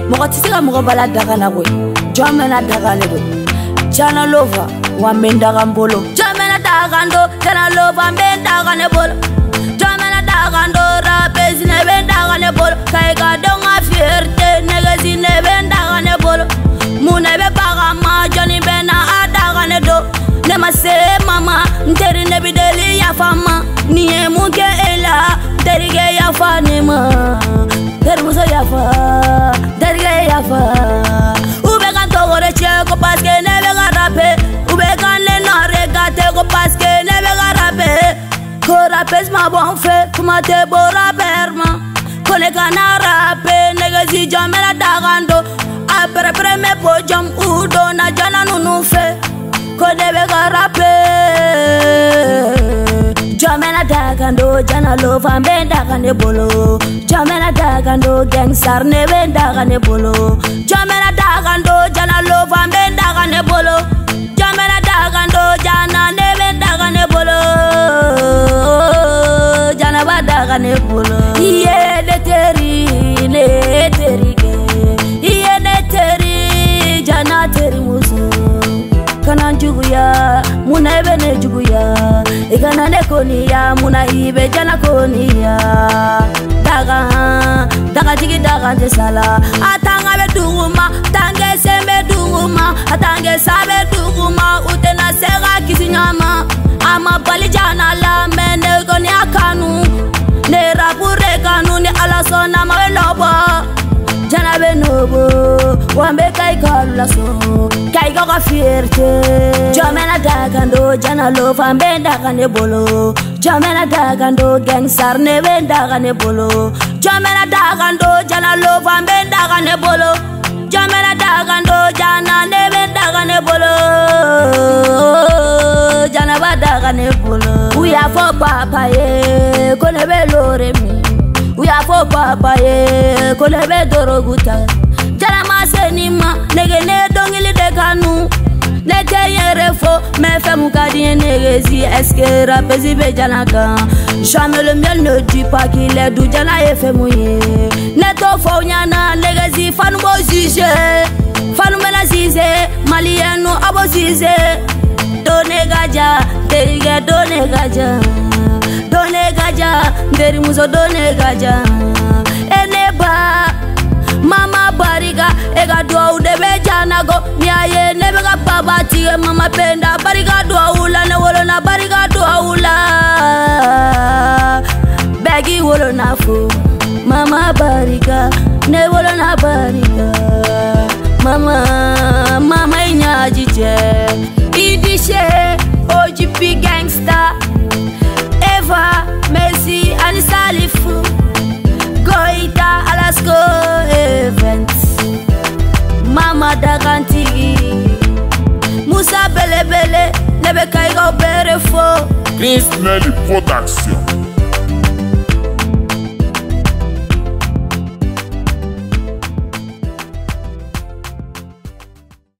Mokotisika mokobala daga na kwe Jamena daga ne do Jana lova wa mendaga mbolo Jamena daga ndo Jana lova mendaga ne bolo Jamena daga ndo Rapezi ne bendaga ne bolo Kaiga donga fierté Negezi ne bendaga ne bolo Mune be baga ma Johnny bena adaga ne do Nema se mama Nteri ne bideli ya fama Niye muke ela Terige ya fa nema Termuso ya fa Terige ya fa Ube kan togore cheko paske nebe ga rape Ube kan le nare gate ko paske nebe ga rape Ko rapes ma bon fe Kuma te bora berma Kone kana rape Negezi jamela dagando Apre pre me pojam udo na jana nunu fe Kone be ga rape Jamena dagando jana lova mbenda ne bolo Jamena dagando gangsar ne benda ne bolo Jamena dagando jana lova mbenda ne bolo Jamena dagando jana ne benda ne bolo Jana badaga ne bolo Iye ne teri ke Iye ne teri jana teri muso Kana juguya muna ibe ne juguya Ikana ne koniya muna ibe jana koniya Daga jigi daga jesala Atanga be duguma Tange sembe duguma Atange sabe duguma Utena sega kisinyama Ama bali jana la Mene koni akanu Ne rapure kanu Ni alasona mawe lobo Jana be nobo Wambe kai kalula so Kai goga fierté Jamena dagando Jana lova mbenda ne bolo Jamena dagando gangsar ne benda ne bolo Jamena dagando Jana lova mbenda ne bolo Jamena dagando Jana ne benda ne bolo Jana badaga ne bolo Uya fo papa ye Kone be lore mi Uya fo papa ye Kone be doroguta Jana masenima Nege ne dongili de kanu Nete yere fo Me fe mukadie negezi Eske rapezi be jana kan Jamais le miel ne dit pas qu'il est doux Jana ye fe mouye Neto fo nyana Negezi fanu bo zize Fanu mena zize Malienu abo zize Done gaja Derige done gaja Done gaja Deri muso done gaja Eneba Mama bariga ega dua udebe jana go Niaye nebega baba tige mama penda Bariga dua ula ne wolo na bariga dua ula Begi wolo na fu Mama bariga ne wolo na bariga Mama inya jije Idishe OGP gangsta Eva Messi ani Salifu Goita Alasko events Mama Dagantigi Musa Bele Bele Nebe Kaiga Berefo Chris Nelly Production.